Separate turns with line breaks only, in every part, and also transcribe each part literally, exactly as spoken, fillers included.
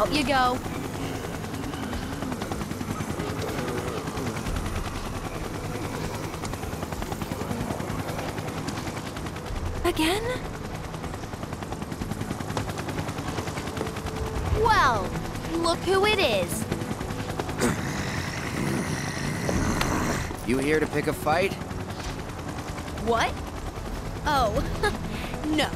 Out you go. Again? Well, look who it is.
You here to pick a fight?
What? Oh, no.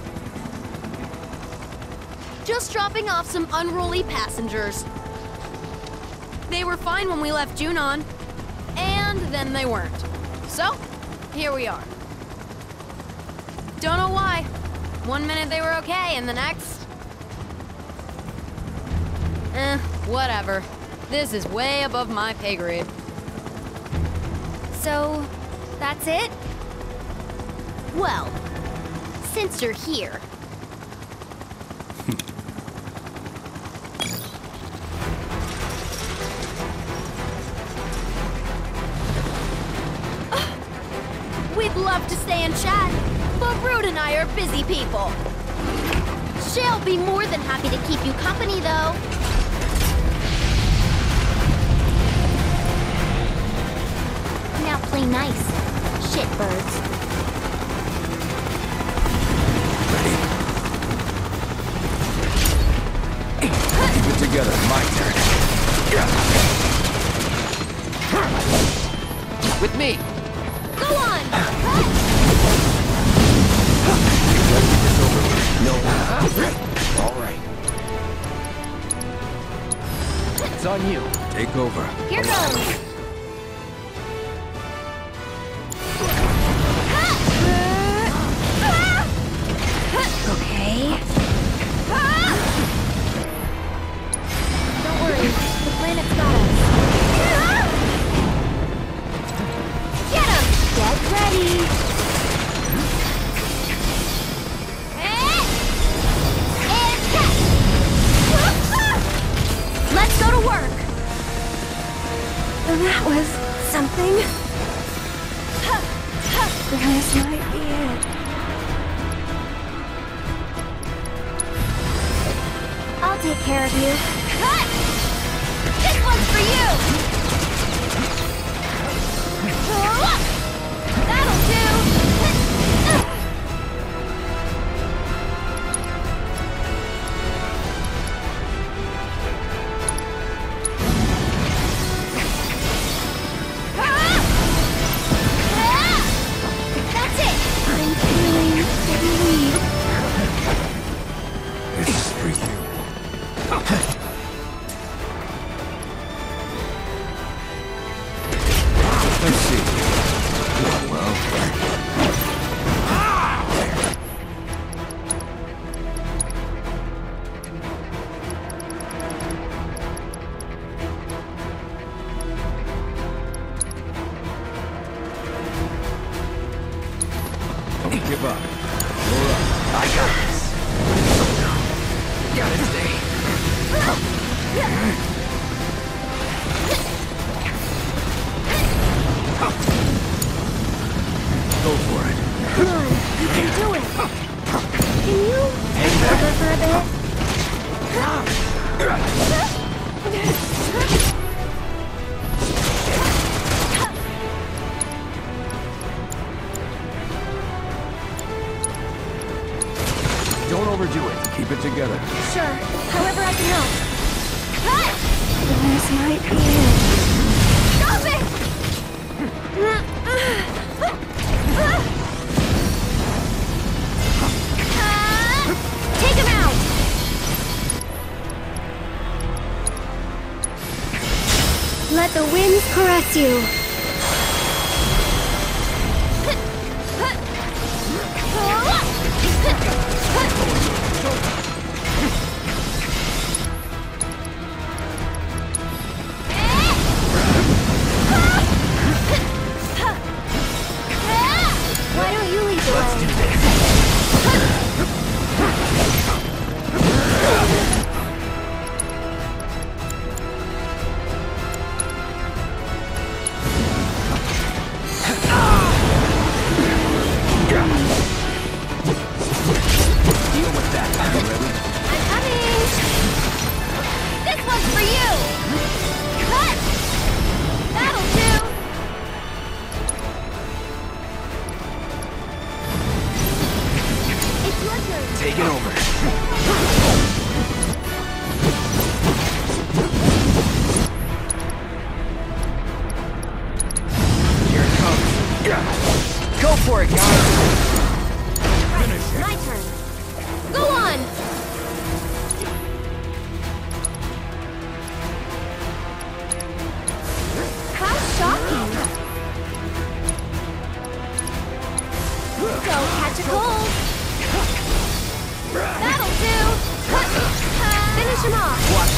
Just dropping off some unruly passengers. They were fine when we left Junon, and then they weren't. So, here we are. Don't know why. One minute they were okay, and the next... Eh, whatever. This is way above my pay grade. So, that's it? Well, since you're here... We'd love to stay and chat, but Rude and I are busy people. She'll be more than happy to keep you company, though. Now play nice, shitbirds.
Ready? Keep it together. My turn. With me.
Go on!
No. All right. It's on you. Take over.
Here goes. Okay. Don't worry, the planet's got us. Get him! Get ready! And catch! Let's go to work! That was something. This might be it. I'll take care of you. Cut! This one's for you! That'll do! That's it! I'm feeling pretty weak.
This is for you. Let's see. Well, well. Don't give up. You're up. I got this. Gotta stay. Go for it.
Come on, you can do it. Can you take over for a bit?
Don't overdo it. Keep it together.
Sure, however I can help. Cut!
This might be it.
Stop it! Take him out!
Let the winds caress you.
Why don't you lead the way?
Let's do this.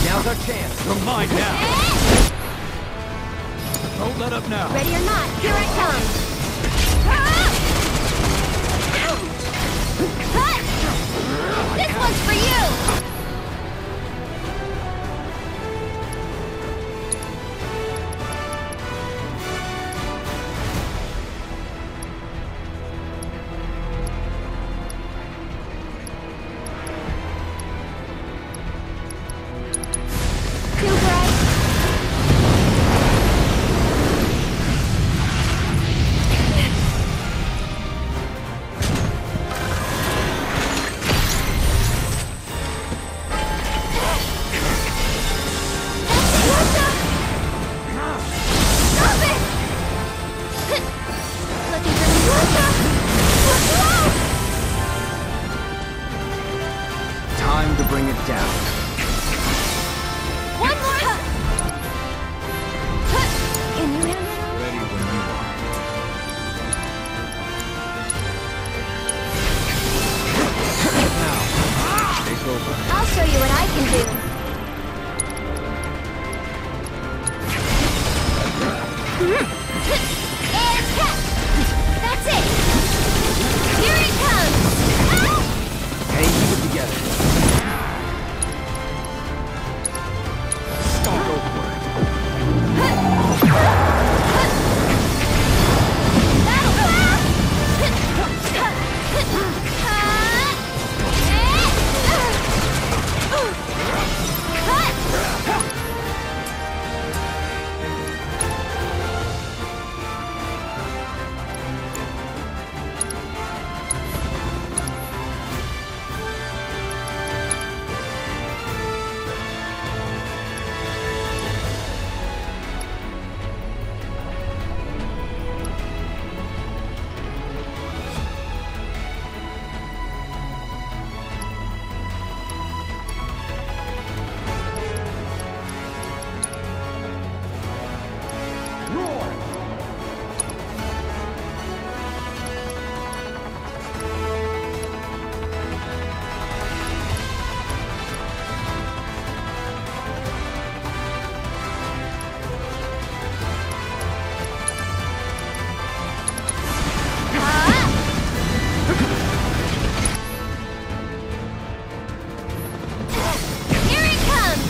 Now's our chance. You're mine now. Don't let up now.
Ready or not, here I come.
This one's for you!
Too bright.
Time to bring it down.
One more!
Can you handle it?
Ready when you are. Now, take over.
I'll show you what I can do.
And cut! That's it! Here it comes!
Hey, keep it together. Stop over it.
Here it comes!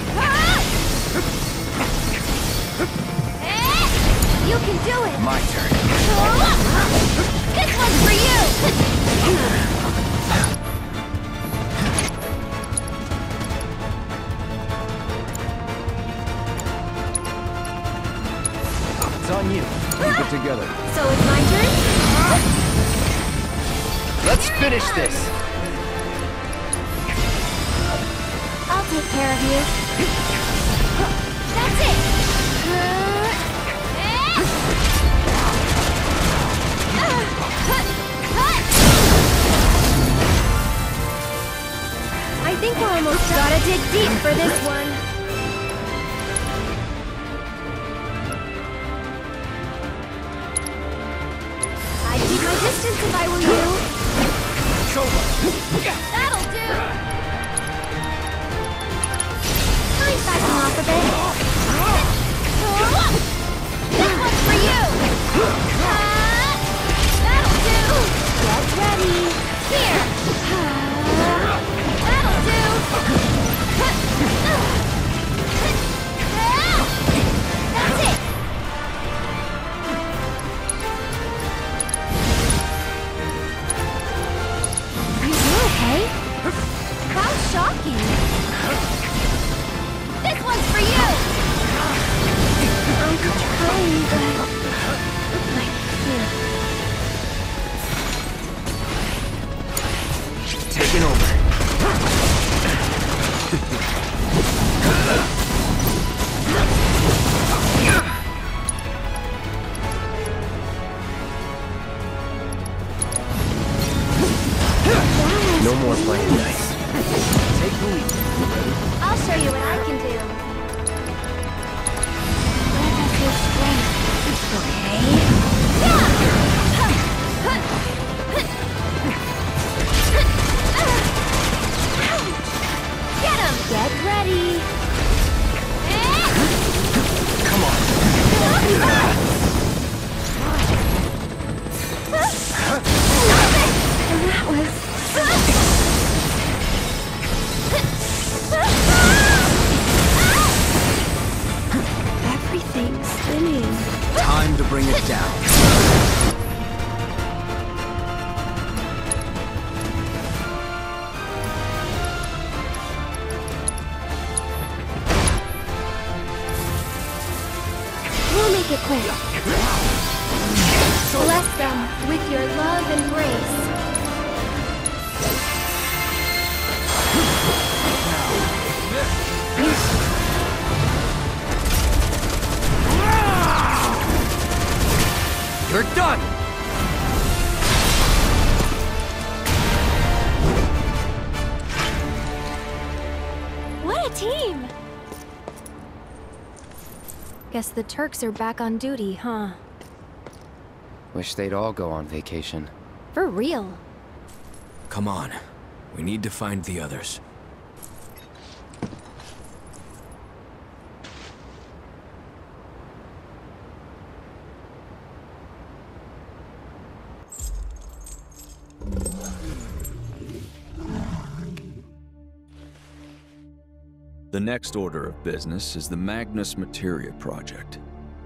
You can do it.
My turn.
This one's for you!
It's on you. Keep it together.
So it's my turn?
Let's finish this.
I'll take care of you.
That's it!
I think we're almost done. Gotta dig deep for this one. I'd keep my distance if I were you.
It's over.
That'll do!
I'm backing off a bit.
This one's for you! That'll do!
Get ready.
Here! That'll do! That's it!
You do it, hey? How shocking.
This one's for you!
bring it down.
We'll make it quick. Bless them with your love and grace.
You're done!
What a team! Guess the Turks are back on duty, huh?
Wish they'd all go on vacation.
For real.
Come on. We need to find the others.
The next order of business is the Magnus Materia Project.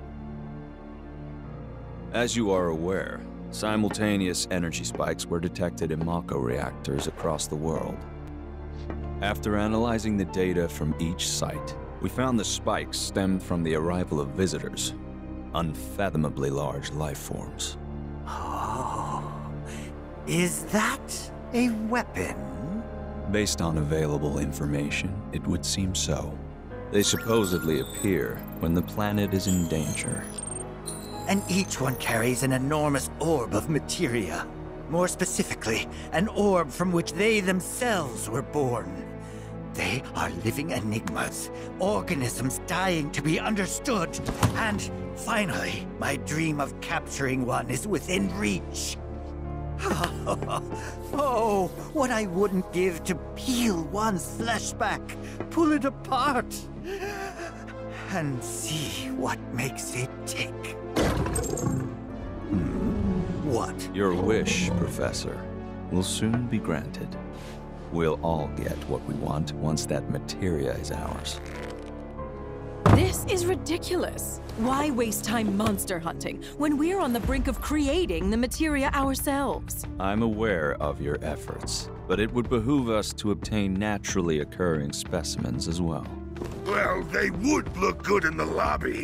As you are aware, simultaneous energy spikes were detected in Mako reactors across the world. After analyzing the data from each site, we found the spikes stemmed from the arrival of visitors, unfathomably large life forms.
Oh, is that a weapon?
Based on available information, it would seem so. They supposedly appear when the planet is in danger.
And each one carries an enormous orb of materia. More specifically, an orb from which they themselves were born. They are living enigmas, organisms dying to be understood. And finally, my dream of capturing one is within reach. Oh, what I wouldn't give to peel one's flesh back, pull it apart, and see what makes it tick. Hmm. What?
Your wish, Professor, will soon be granted. We'll all get what we want once that materia is ours.
This is ridiculous. Why waste time monster hunting when we're on the brink of creating the materia ourselves?
I'm aware of your efforts, but it would behoove us to obtain naturally occurring specimens as well.
Well, they would look good in the lobby.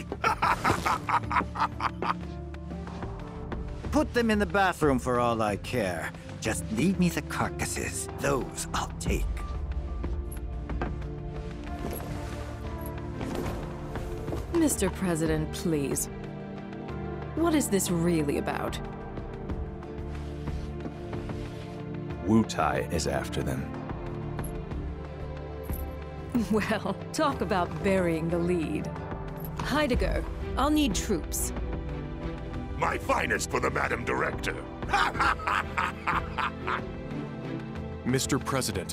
Put them in the bathroom for all I care. Just leave me the carcasses. Those I'll take.
Mister President, please. What is this really about?
Wutai is after them.
Well, talk about burying the lead. Heidegger, I'll need troops.
My finest for the Madam Director.
Mister President,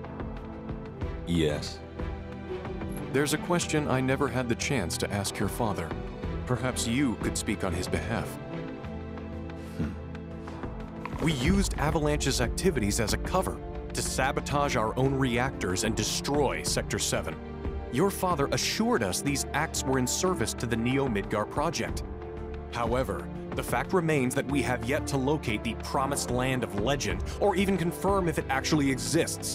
Yes.
there's a question I never had the chance to ask your father. Perhaps you could speak on his behalf. Hmm. We used Avalanche's activities as a cover to sabotage our own reactors and destroy Sector seven. Your father assured us these acts were in service to the Neo-Midgar project. However, the fact remains that we have yet to locate the promised land of legend, or even confirm if it actually exists.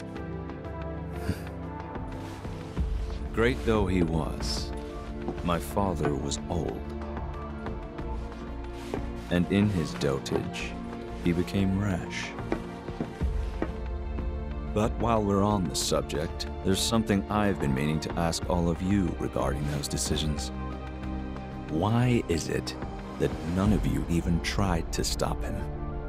Great though he was, my father was old. And in his dotage, he became rash. But while we're on the subject, there's something I've been meaning to ask all of you regarding those decisions. Why is it that none of you even tried to stop him?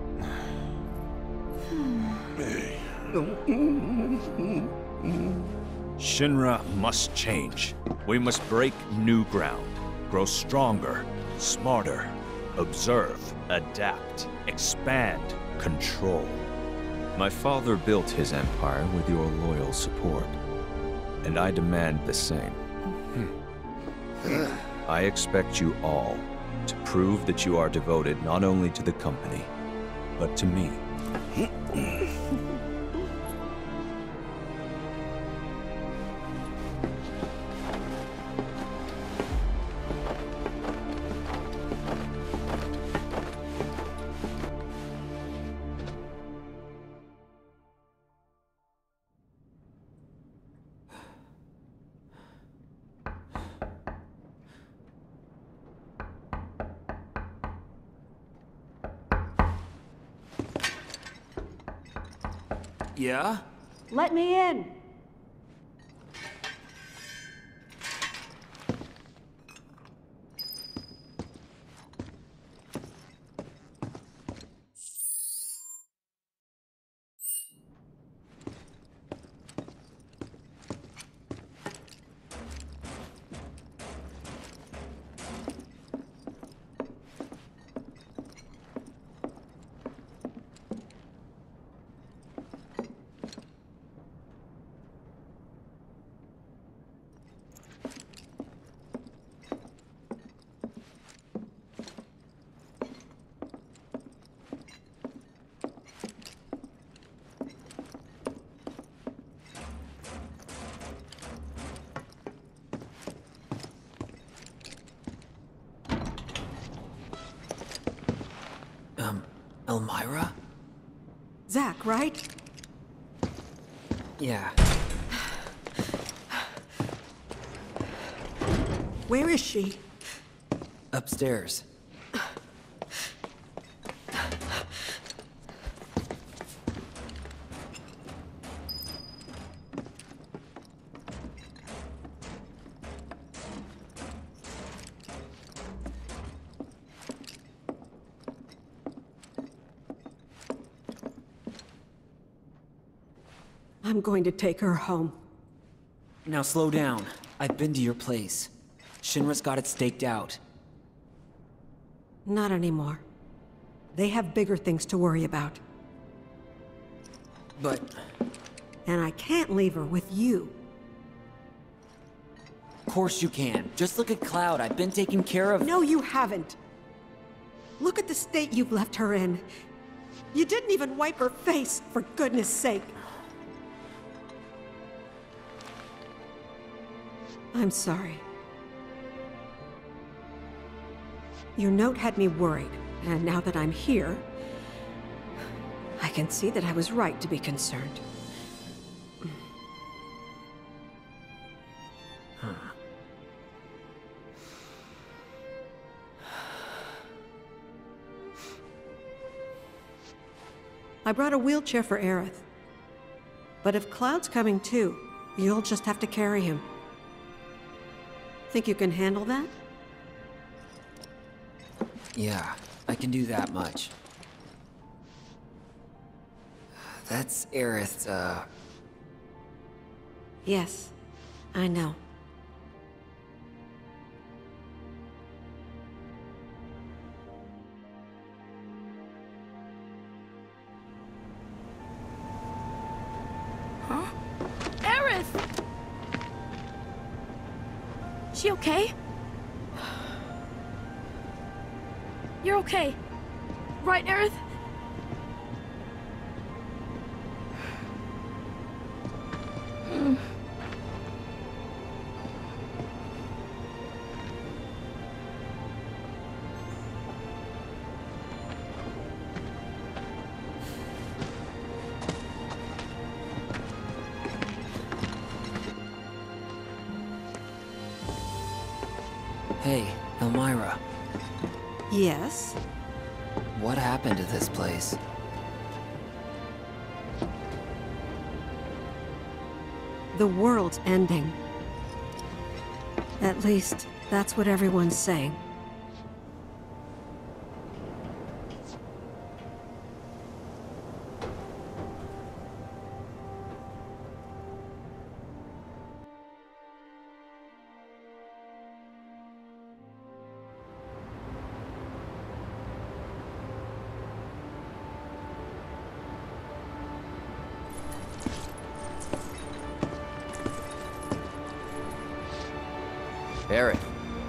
Shinra must change. We must break new ground, grow stronger, smarter, observe, adapt, expand, control. My father built his empire with your loyal support, and I demand the same. I expect you all to prove that you are devoted not only to the company, but to me.
Yeah?
Let me in.
Um, Elmira?
Zach, right?
Yeah.
Where is she?
Upstairs.
I'm going to take her home.
Now slow down. I've been to your place. Shinra's got it staked out.
Not anymore. They have bigger things to worry about.
But...
And I can't leave her with you.
Of course you can. Just look at Cloud. I've been taking care of...
No, you haven't. Look at the state you've left her in. You didn't even wipe her face, for goodness sake. I'm sorry. Your note had me worried, and now that I'm here, I can see that I was right to be concerned.
Huh.
I brought a wheelchair for Aerith. But if Cloud's coming too, you'll just have to carry him. Think you can handle that?
Yeah, I can do that much. That's Aerith's, uh...
Yes, I know.
Huh? Aerith! She okay? You're okay. Right, Aerith? Mm.
Hey, Elmira.
Yes?
What happened to this place?
The world's ending. At least, that's what everyone's saying.
Aerith.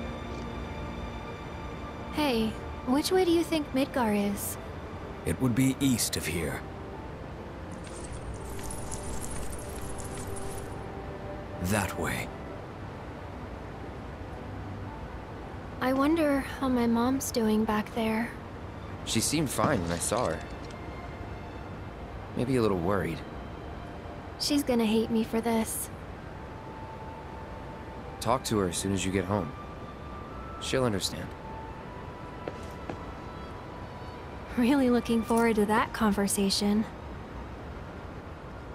Hey, which way do you think Midgar is?
It would be east of here. That way.
I wonder how my mom's doing back there.
She seemed fine when I saw her. Maybe a little worried.
She's gonna hate me for this.
Talk to her as soon as you get home. She'll understand.
Really looking forward to that conversation.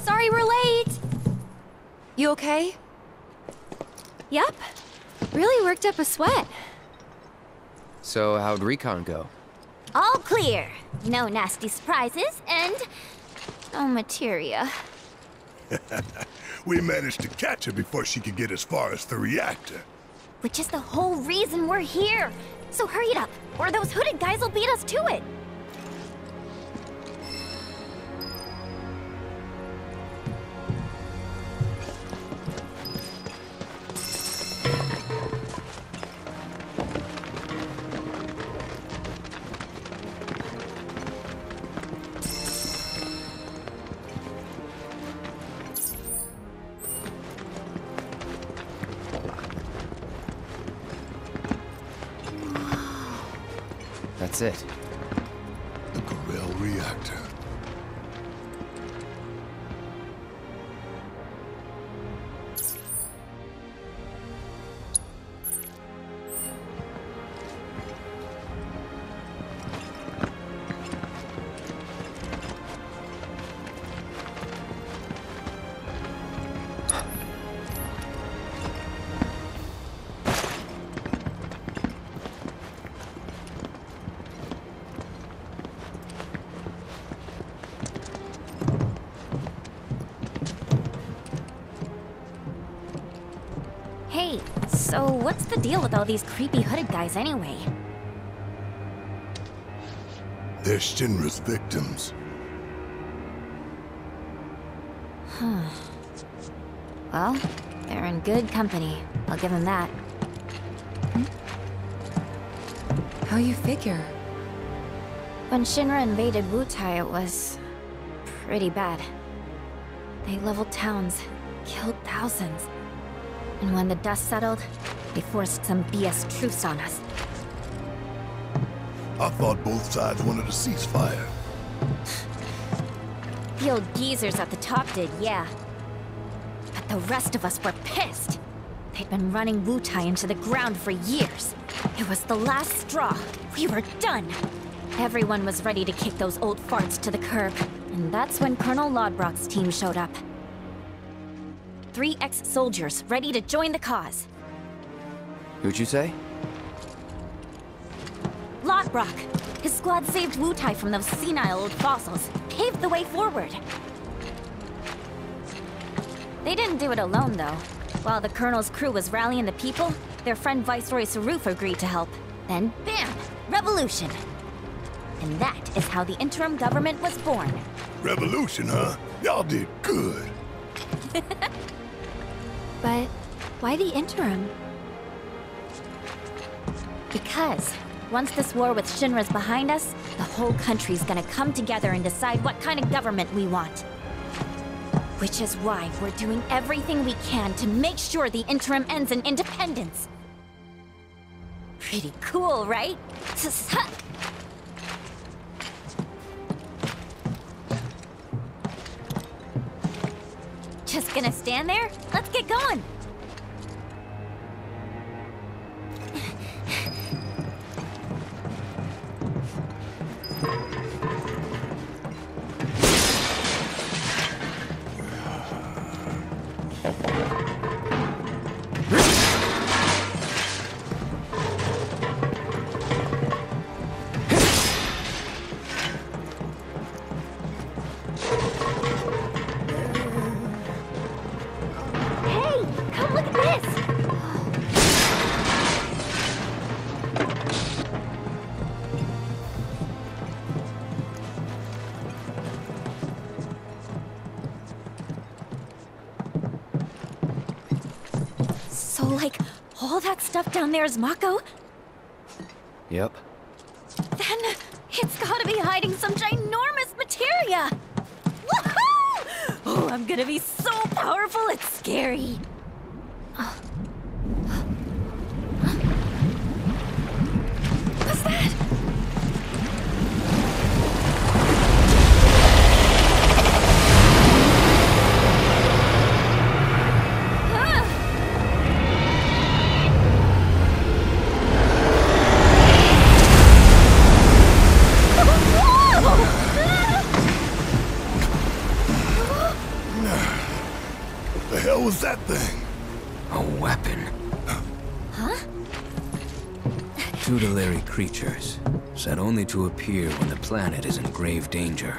Sorry we're late! You okay? Yep. Really worked up a sweat.
So, how'd recon go?
All clear. No nasty surprises, and no materia.
We managed to catch her before she could get as far as the reactor.
Which is the whole reason we're here. So hurry it up, or those hooded guys will beat us to it.
That's it.
The Gorel reactor.
Hey, so what's the deal with all these creepy hooded guys anyway?
They're Shinra's victims.
Huh. Well, they're in good company. I'll give them that.
Hmm? How you figure?
When Shinra invaded Wutai, it was pretty bad. They leveled towns, killed thousands. And when the dust settled, they forced some B S truce on us.
I thought both sides wanted a ceasefire.
The old geezers at the top did, yeah. But the rest of us were pissed. They'd been running Wutai into the ground for years. It was the last straw. We were done. Everyone was ready to kick those old farts to the curb. And that's when Colonel Lodbrok's team showed up. Three ex-soldiers ready to join the cause.
Who'd you say?
Lodbrok. His squad saved Wutai from those senile old fossils, paved the way forward. They didn't do it alone, though. While the Colonel's crew was rallying the people, their friend Viceroy Saruf agreed to help. Then, bam! Revolution! And that is how the interim government was born.
Revolution, huh? Y'all did good.
But why the interim?
Because once this war with Shinra's behind us, the whole country's gonna come together and decide what kind of government we want. Which is why we're doing everything we can to make sure the interim ends in independence. Pretty cool, right? Just gonna stand there? Let's get going! So, like, all that stuff down there is Mako?
Yep.
Then, it's gotta be hiding some ginormous materia! Woohoo! Oh, I'm gonna be so powerful, it's scary! Oh. What's that?
hell was that thing?
A weapon.
Huh?
Tutelary creatures, said only to appear when the planet is in grave danger.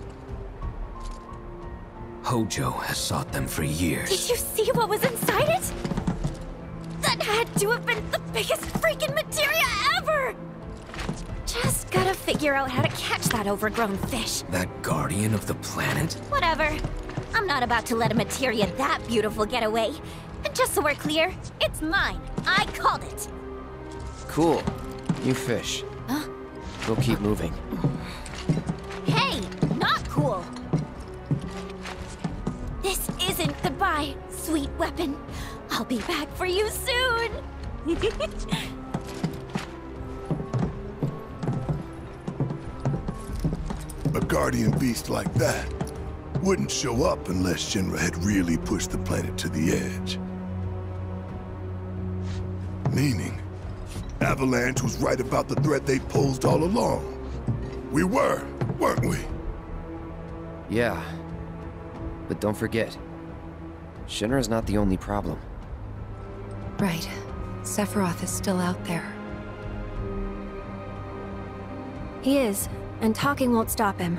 Hojo has sought them for years.
Did you see what was inside it? That had to have been the biggest freaking materia ever! Just gotta figure out how to catch that overgrown fish.
That guardian of the planet?
Whatever. I'm not about to let a materia that beautiful get away. And just so we're clear, it's mine. I called it.
Cool. New fish.
Huh?
We'll keep moving.
Hey, not cool. This isn't goodbye, sweet weapon. I'll be back for you soon.
A guardian beast like that wouldn't show up unless Shinra had really pushed the planet to the edge. Meaning, Avalanche was right about the threat they posed all along. We were, weren't we?
Yeah. But don't forget, Shinra's not the only problem.
Right. Sephiroth is still out there.
He is, and talking won't stop him.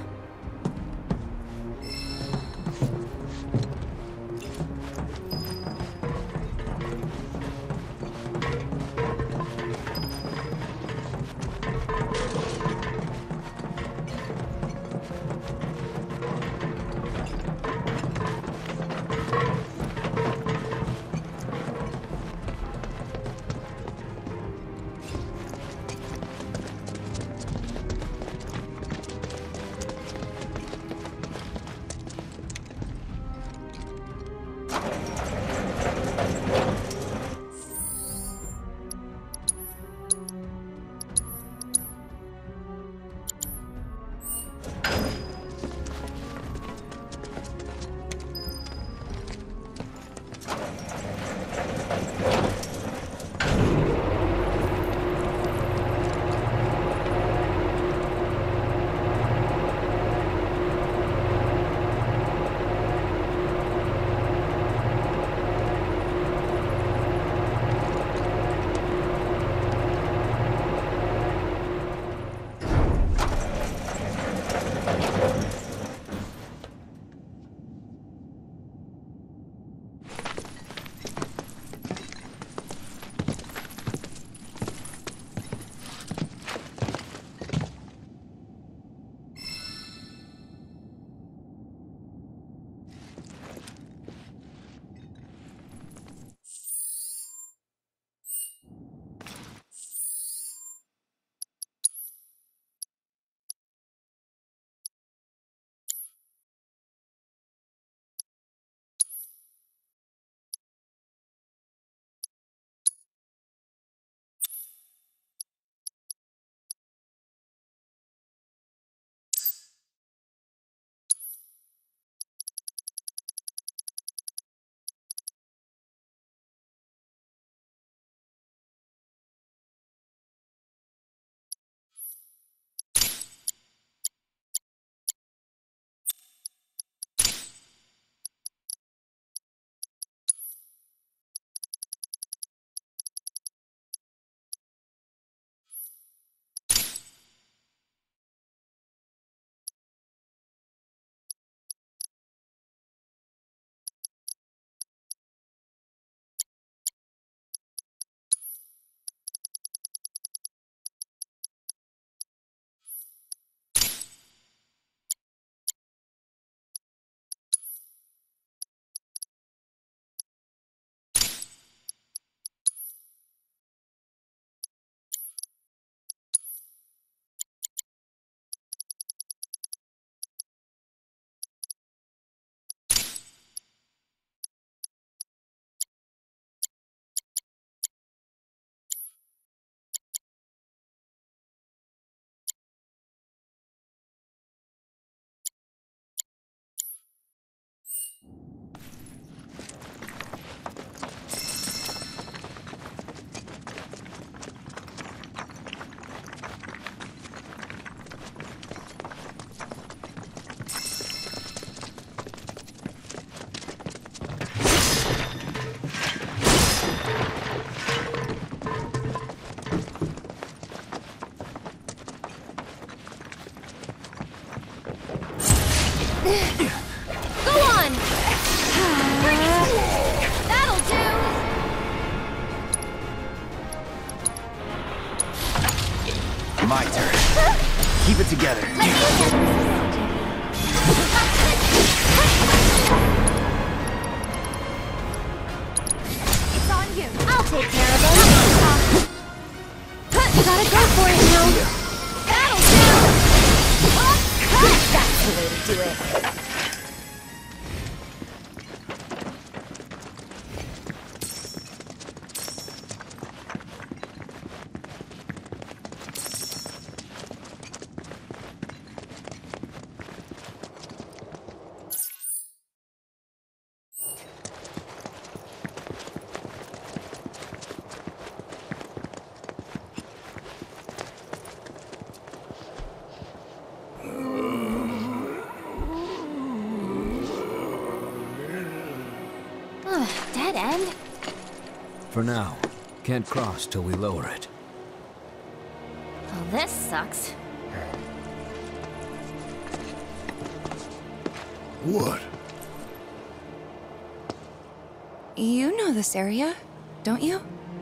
keep it together.
It's on you. I'll take care of it.
You gotta go for it now.
Battle down! Oh, that's the way to do it.
Dead end?
For now. Can't cross till we lower it.
Well, this sucks.
What?
You know this area, don't you?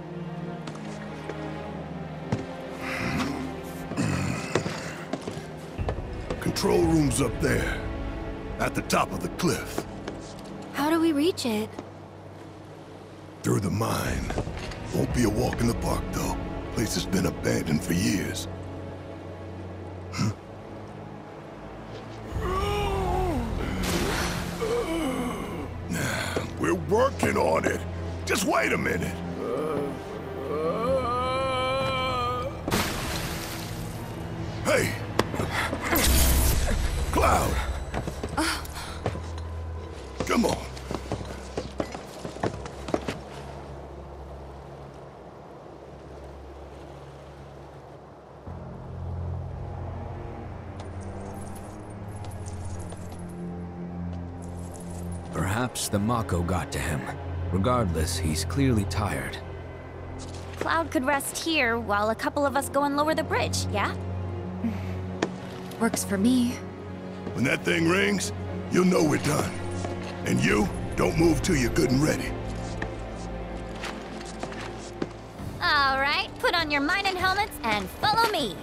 Control room's up there. At the top of the cliff.
How do we reach it?
Through the mine. Won't be a walk in the park, though. Place has been abandoned for years. Huh? We're working on it. Just wait a minute. Hey! Cloud! Come on.
Perhaps the Mako got to him. Regardless, he's clearly tired.
Cloud could rest here while a couple of us go and lower the bridge, yeah?
Works for me.
When that thing rings, you'll know we're done. And you, don't move till you're good and ready.
All right, put on your mining helmets and follow me.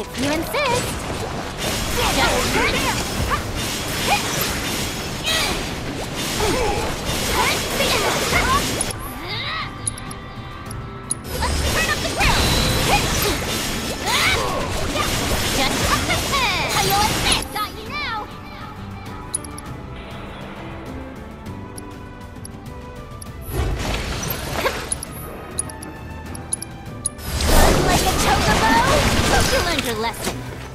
If you insist. Just turn it. Let's turn up the grill. Just up the head. Hello, assist. Got you now. Run like a chocobo. Hope you learned your lesson.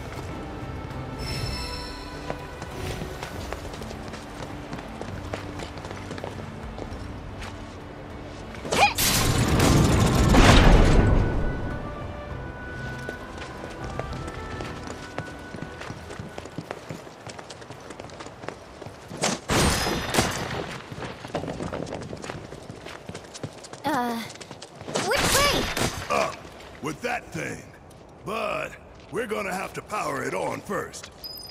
Uh, which way?
Up, with that thing. But we're gonna have to power it on first.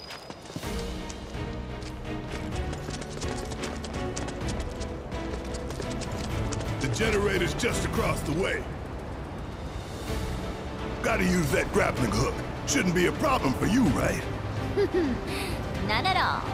The generator's just across the way. Gotta use that grappling hook. Shouldn't be a problem for you, right?
None at all.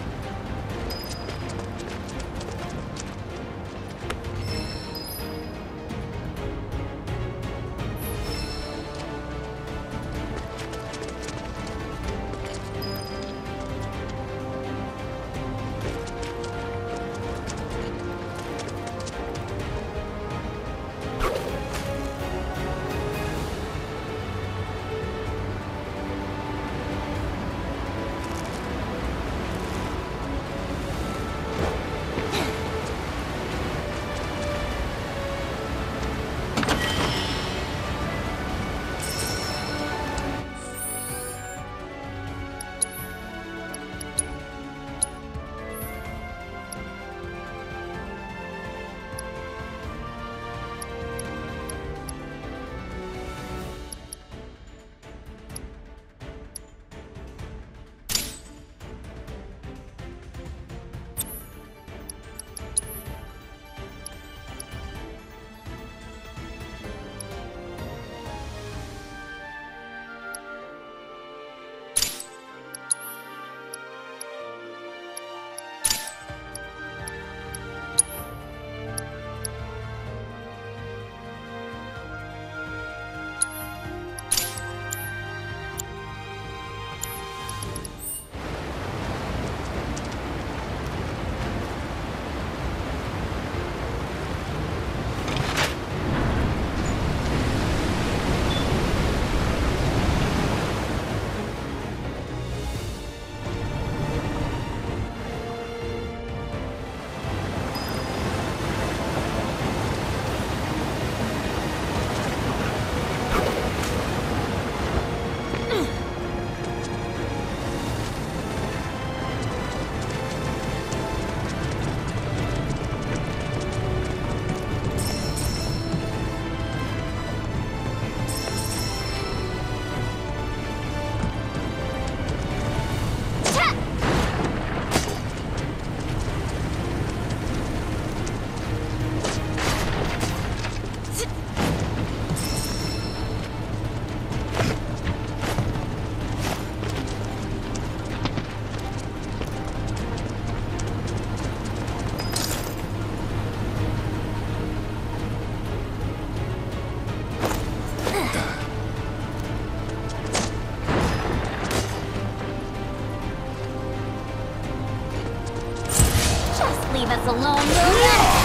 Leave us alone, Luna!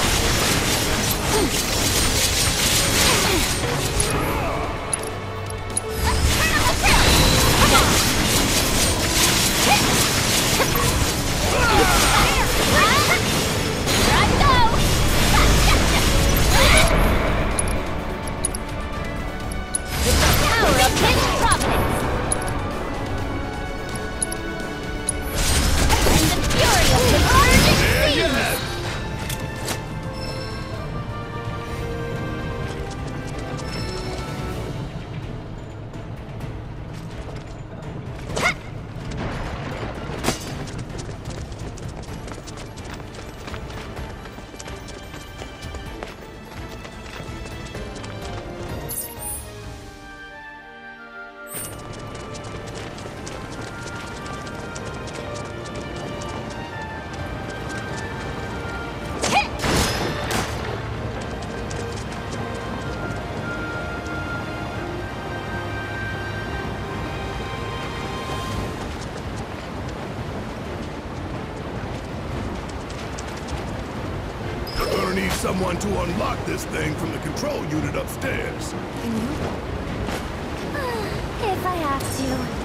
gonna need someone to unlock this thing from the control unit upstairs.
If I have to.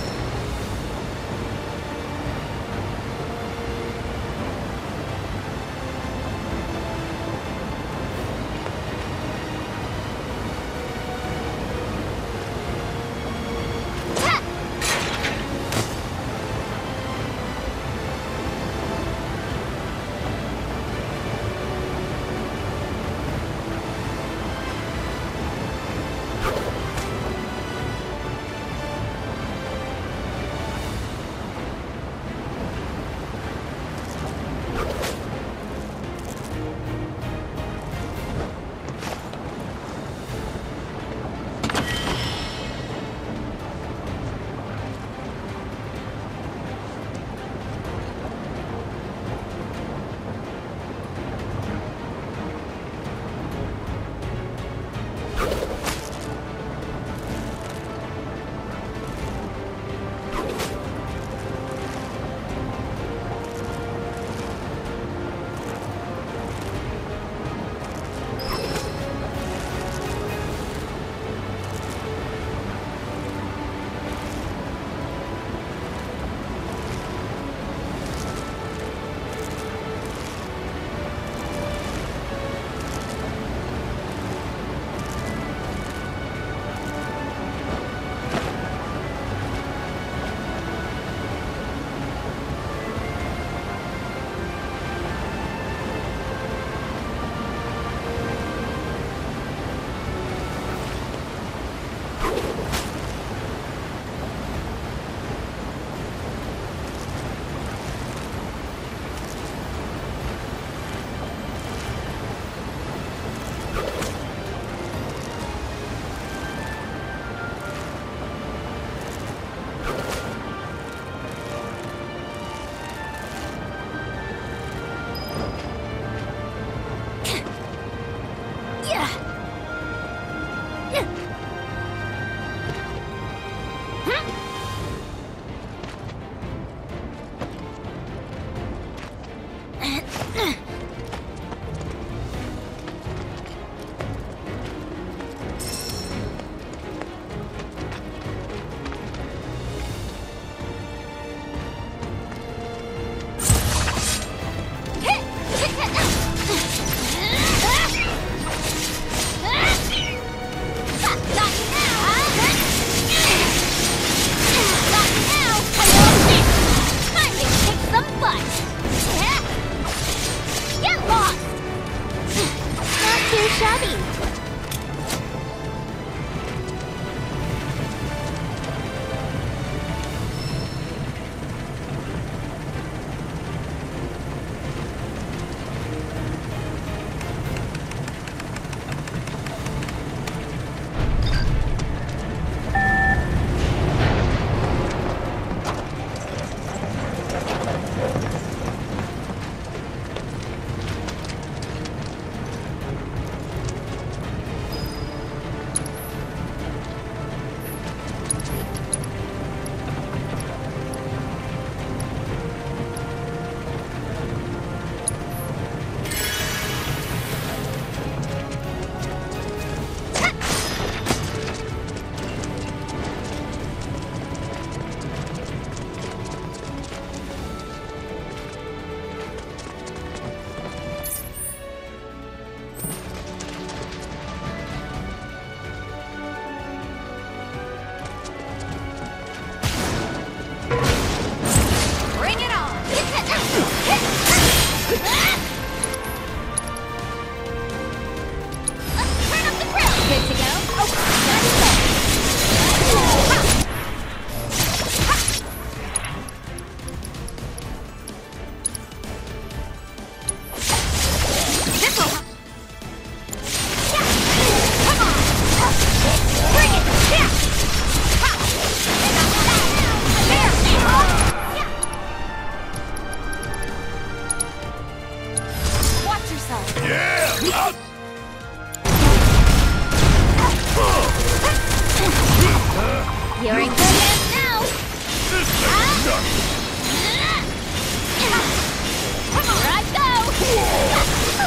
You're in good hands now!
This thing's nuts!
Here I go! Hope you learned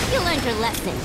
learned her lesson.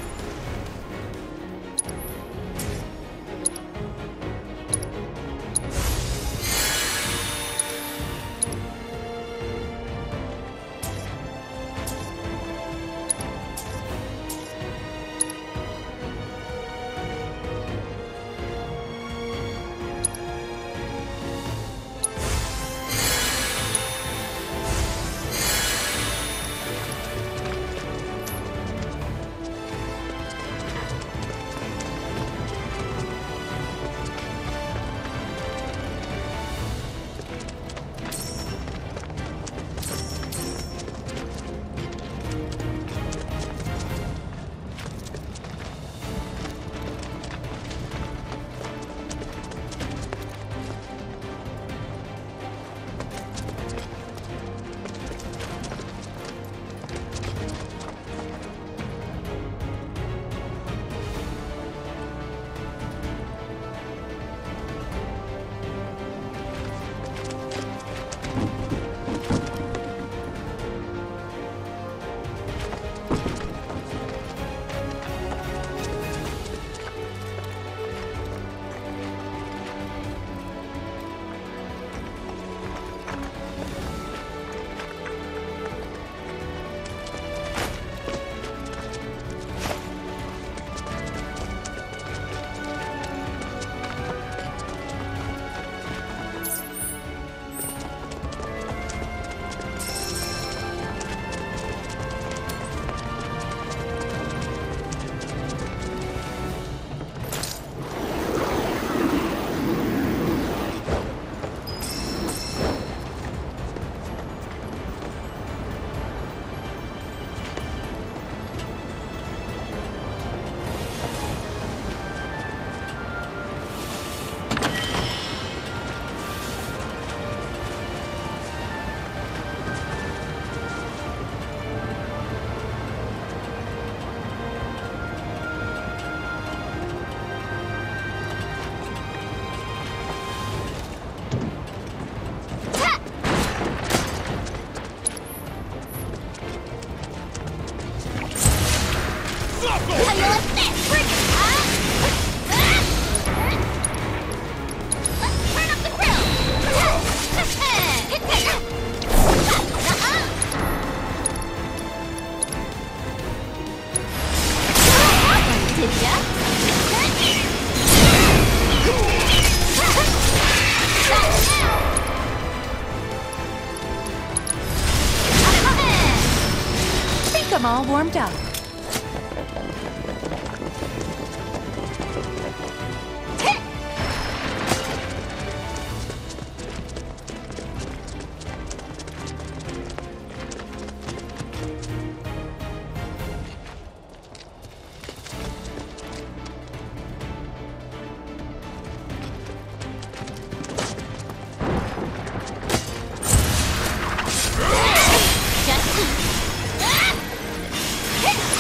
I'm all warmed up.
Just eat.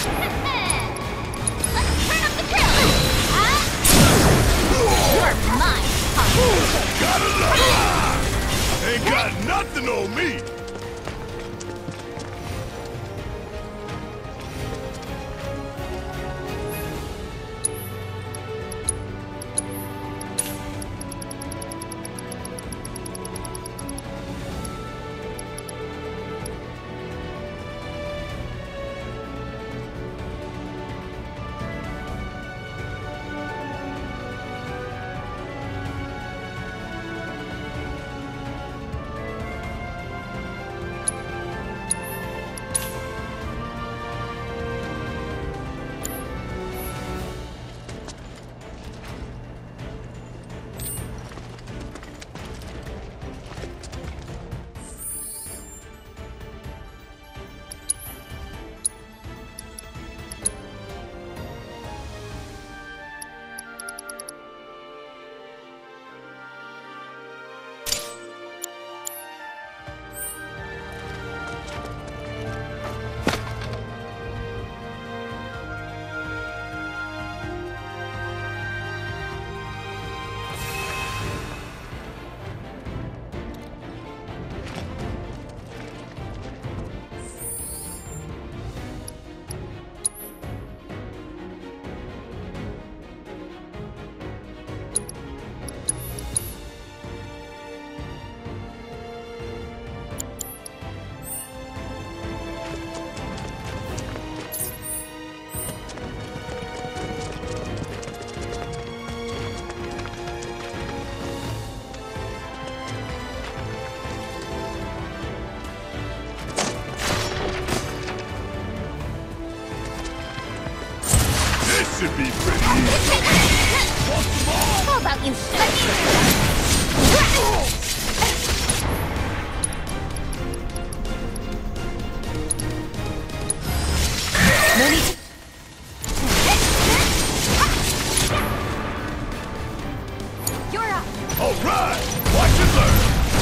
should be pretty easy.
How about you finish? No need to... You're up!
Alright! Watch and learn!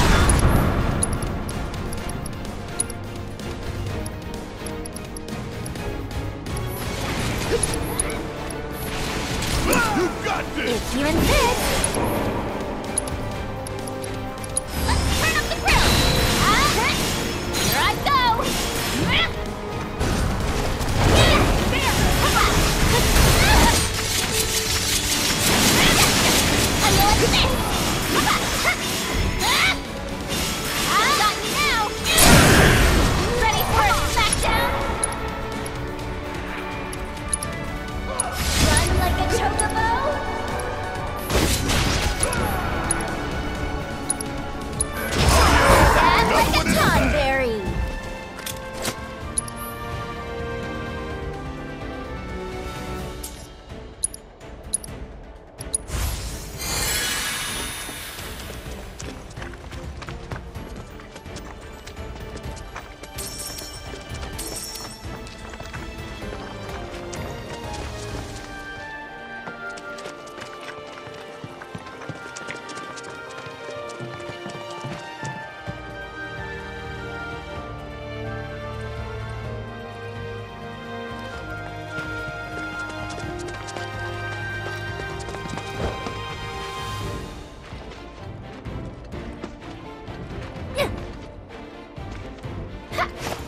You got this!
If you insist! Let's turn up the grill! Uh, here I go! There! Come on! And what's this? Come on! I got you now! Ready for a smackdown? Run like a chocobo? And like a tonberry! Ha!